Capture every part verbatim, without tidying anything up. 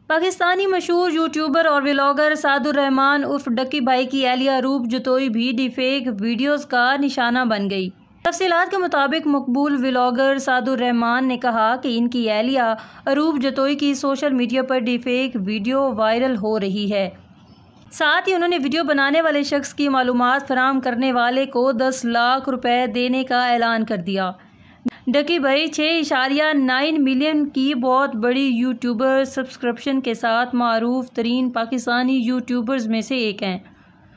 पाकिस्तानी मशहूर यूट्यूबर और व्लॉगर सादुर रहमान उर्फ डक्की भाई की एहलिया अरूप जतोई भी डिफेक वीडियोस का निशाना बन गई। तफसीलात के मुताबिक मकबूल व्लॉगर सादुर रहमान ने कहा कि इनकी एहलिया अरूप जतोई की सोशल मीडिया पर डिफेक वीडियो वायरल हो रही है। साथ ही उन्होंने वीडियो बनाने वाले शख्स की मालूमात फराहम करने वाले को दस लाख रुपए देने का ऐलान कर दिया। डक्की भाई छः इशारिया नाइन मिलियन की बहुत बड़ी यूट्यूबर सब्सक्रिप्शन के साथ मारूफ तरीन पाकिस्तानी यूट्यूबर्स में से एक हैं।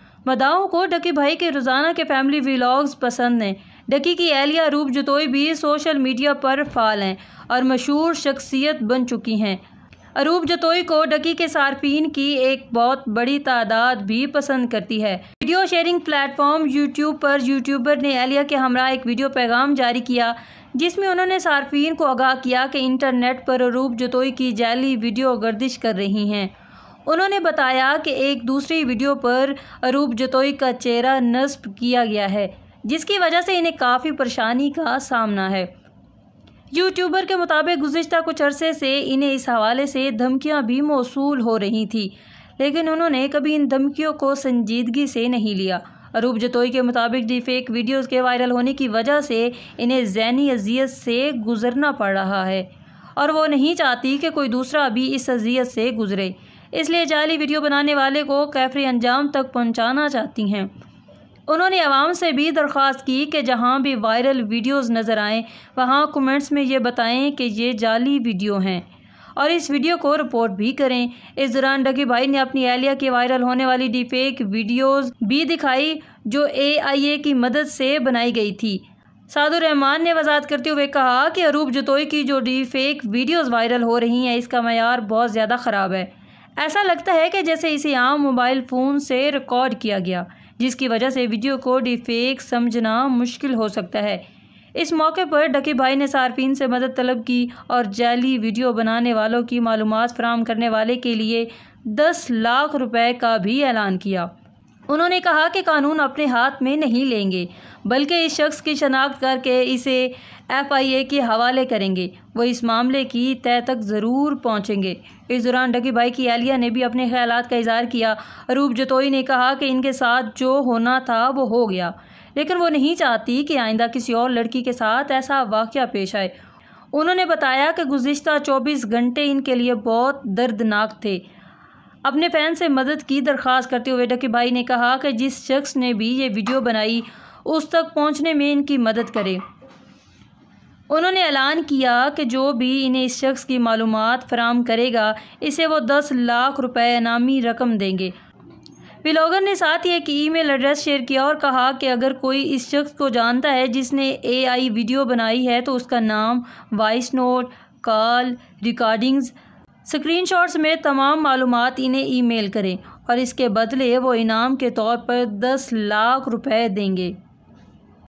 मदाओं को डक्की भाई के रोज़ाना के फैमिली व्लॉग्स पसंद हैं। डक्की की एहलिया अरूप जतोई भी सोशल मीडिया पर फाल हैं और मशहूर शख्सियत बन चुकी हैं। अरूप जतोई को डक्की के सार्फिन की एक बहुत बड़ी तादाद भी पसंद करती है। वीडियो शेयरिंग प्लेटफॉर्म यूट्यूब पर यूट्यूबर ने एहलिया के हमरा एक वीडियो पैगाम जारी किया जिसमें उन्होंने सार्फिन को आगाह किया कि इंटरनेट पर अरूप जतोई की जाली वीडियो गर्दिश कर रही हैं। उन्होंने बताया कि एक दूसरी वीडियो पर अरूप जतोई का चेहरा नस्ब किया गया है जिसकी वजह से इन्हें काफ़ी परेशानी का सामना है। यूट्यूबर के मुताबिक गुज़िश्ता कुछ अरसे से इन्हें इस हवाले से धमकियां भी मौसूल हो रही थी, लेकिन उन्होंने कभी इन धमकियों को संजीदगी से नहीं लिया। अरूप जतोई के मुताबिक डिफेक वीडियोस के वायरल होने की वजह से इन्हें ज़हनी अजियत से गुजरना पड़ रहा है और वो नहीं चाहती कि कोई दूसरा भी इस अजियत से गुजरे, इसलिए जाली वीडियो बनाने वाले को कैफरी अंजाम तक पहुंचाना चाहती हैं। उन्होंने आवाम से भी दरख्वास्त की कि जहां भी वायरल वीडियोस नज़र आएँ वहां कमेंट्स में ये बताएं कि ये जाली वीडियो हैं और इस वीडियो को रिपोर्ट भी करें। इस दौरान डक्की भाई ने अपनी एहलिया की वायरल होने वाली डिफेक वीडियोस भी दिखाई जो ए आई ए की मदद से बनाई गई थी। सादुर रहमान ने वजाहत करते हुए कहा कि अरूप जतोई की जो डिफेक वीडियोस वायरल हो रही हैं इसका मयार बहुत ज़्यादा ख़राब है। ऐसा लगता है कि जैसे इसे आम मोबाइल फ़ोन से रिकॉर्ड किया गया, जिसकी वजह से वीडियो को डिफेक समझना मुश्किल हो सकता है। इस मौके पर डक्की भाई ने सार्फिन से मदद तलब की और जाली वीडियो बनाने वालों की मालूमात फराहम करने वाले के लिए दस लाख रुपए का भी ऐलान किया। उन्होंने कहा कि कानून अपने हाथ में नहीं लेंगे बल्कि इस शख्स की शनाख्त करके इसे एफ आई ए के हवाले करेंगे। वो इस मामले की तह तक ज़रूर पहुंचेंगे। इस दौरान डक्की भाई की एहलिया ने भी अपने ख्यालात का इज़हार किया। अरूप जतोई ने कहा कि इनके साथ जो होना था वो हो गया, लेकिन वो नहीं चाहती कि आइंदा किसी और लड़की के साथ ऐसा वाक़या पेश आए। उन्होंने बताया कि गुज़िश्ता चौबीस घंटे इनके लिए बहुत दर्दनाक थे। अपने फ़ैन से मदद की दरख्वास्त करते हुए डक्की भाई ने कहा कि जिस शख्स ने भी ये वीडियो बनाई उस तक पहुंचने में इनकी मदद करे। उन्होंने ऐलान किया कि जो भी इन्हें इस शख्स की मालूमात फराहम करेगा इसे वो दस लाख रुपए इनामी रकम देंगे। व्लॉगर ने साथ ही एक ईमेल एड्रेस शेयर किया और कहा कि अगर कोई इस शख्स को जानता है जिसने ए आई वीडियो बनाई है तो उसका नाम, voice note, call recordings, screenshots में तमाम मालूमात इन्हें ईमेल करें और इसके बदले वो इनाम के तौर पर दस लाख रुपए देंगे।